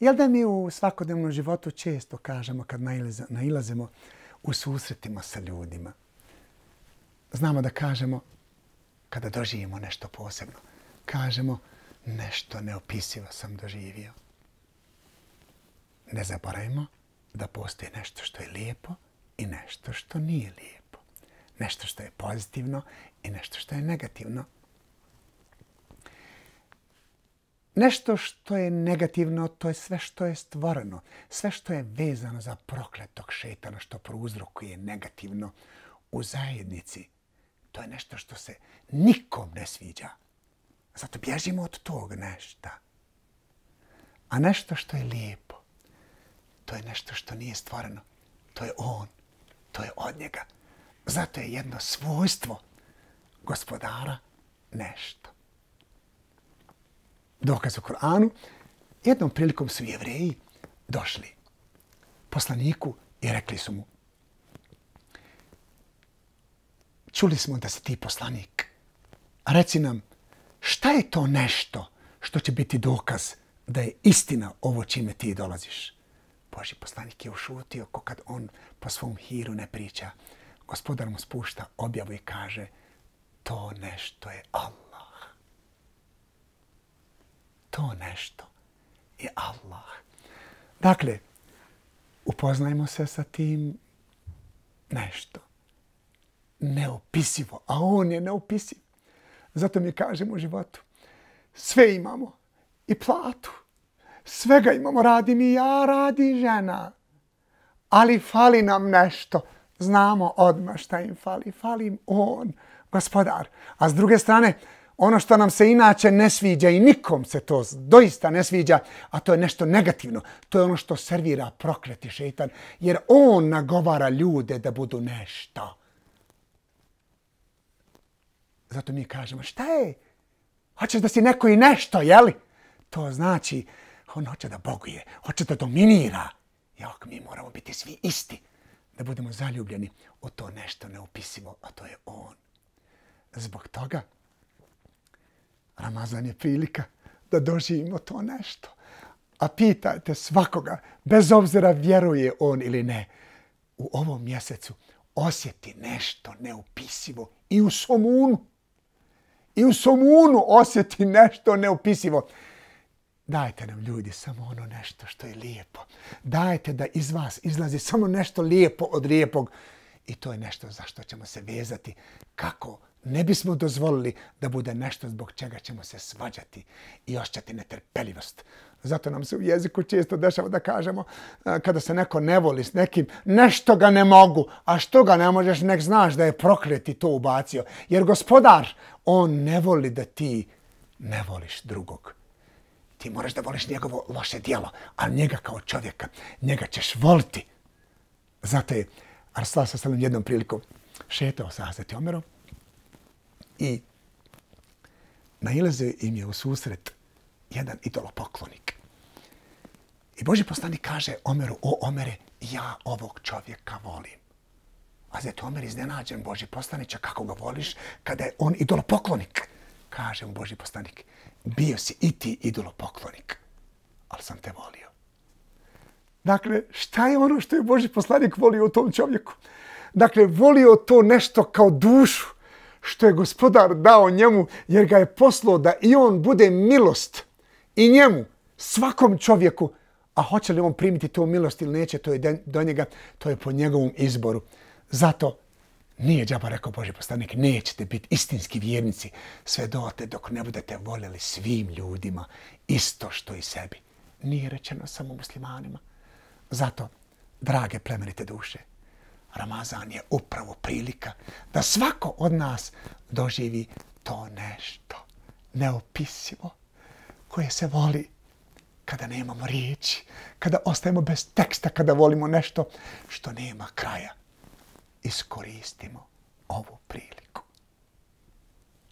Jel da mi u svakodnevnom životu često kažemo kad nailazimo u susretima sa ljudima? Znamo da kažemo kada doživimo nešto posebno. Kažemo nešto neopisivo sam doživio. Ne zaboravimo da postoji nešto što je lijepo i nešto što nije lijepo. Nešto što je pozitivno i nešto što je negativno. Nešto što je negativno, to je sve što je stvoreno. Sve što je vezano za prokletog šejtana, što prouzrokuje negativno u zajednici. To je nešto što se nikom ne sviđa. Zato bježimo od tog nešta. A nešto što je lijepo, to je nešto što nije stvoreno. To je on. To je od njega. Zato je jedno svojstvo gospodara nešto. Dokaz u Koranu. Jednom prilikom su Jevreji došli poslaniku i rekli su mu: čuli smo da si ti poslanik. Reci nam, šta je to nešto što će biti dokaz da je istina ovo čime ti dolaziš? Božji poslanik je ušutio ko kad on po svom hiru ne priča. Gospodar mu spušta objavu i kaže: to nešto je Allah. To nešto je Allah. Dakle, upoznajmo se sa tim nešto. Neopisivo. A on je neopisiv. Zato mi kažemo u životu: sve imamo. I platu. Svega imamo. Radim i ja, radi žena. Ali fali nam nešto. Znamo odmah šta im fali. Fali im on, gospodar. A s druge strane, ono što nam se inače ne sviđa i nikom se to doista ne sviđa, a to je nešto negativno. To je ono što servira prokleti šejtan, jer on nagovara ljude da budu nešto. Zato mi kažemo: šta je? Hoćeš da si neko i nešto, jeli? To znači, on hoće da boguje, hoće da dominira. Jok, mi moramo biti svi isti, da budemo zaljubljeni u to nešto neopisivo, a to je on. Zbog toga Ramazan je prilika da doživimo to nešto. A pitajte svakoga, bez obzira vjeruje on ili ne, u ovom mjesecu osjeti nešto neopisivo i u somunu. I u somunu osjeti nešto neopisivo. Dajte nam, ljudi, samo ono nešto što je lijepo. Dajte da iz vas izlazi samo nešto lijepo od lijepog. I to je nešto za što ćemo se vezati. Kako ne bismo dozvolili da bude nešto zbog čega ćemo se svađati i osjećati netrpeljivost. Zato nam se u jeziku često dešava da kažemo, kada se neko ne voli s nekim, nešto ga ne mogu, a što ga ne možeš, nek znaš da je prokleti to ubacio. Jer gospodar, on ne voli da ti ne voliš drugog. Ti moraš da voliš njegovo loše djelo, ali njega kao čovjeka, njega ćeš voliti. Zato je Rasulullah sallallahu alejhi jednom prilikom šetao sa Hazreti Omerom i nailazio im je u susret jedan idolopoklonik. I Božji poslanik kaže Omeru: o Omere, ja ovog čovjeka volim. Hazreti Omer iznenađen: Božji poslaniče, kako ga voliš kada je on idolopoklonik? Kaže mu Božji poslanik: bio si i ti idolopoklonik, ali sam te volio. Dakle, šta je ono što je Božji poslanik volio u tom čovjeku? Dakle, volio to nešto kao dušu, što je gospodar dao njemu, jer ga je poslao da i on bude milost i njemu, svakom čovjeku. A hoće li on primiti tu milost ili neće, to je do njega, to je po njegovom izboru. Zato nije džaba rekao Božji poslanik: nećete biti istinski vjernici sve dotle dok ne budete voljeli svim ljudima isto što i sebi. Nije rečeno samo muslimanima. Zato, drage plemenite duše, Ramazan je upravo prilika da svako od nas doživi to nešto neopisivo koje se voli kada nemamo riječi, kada ostajemo bez teksta, kada volimo nešto što nema kraja. Iskoristimo ovu priliku.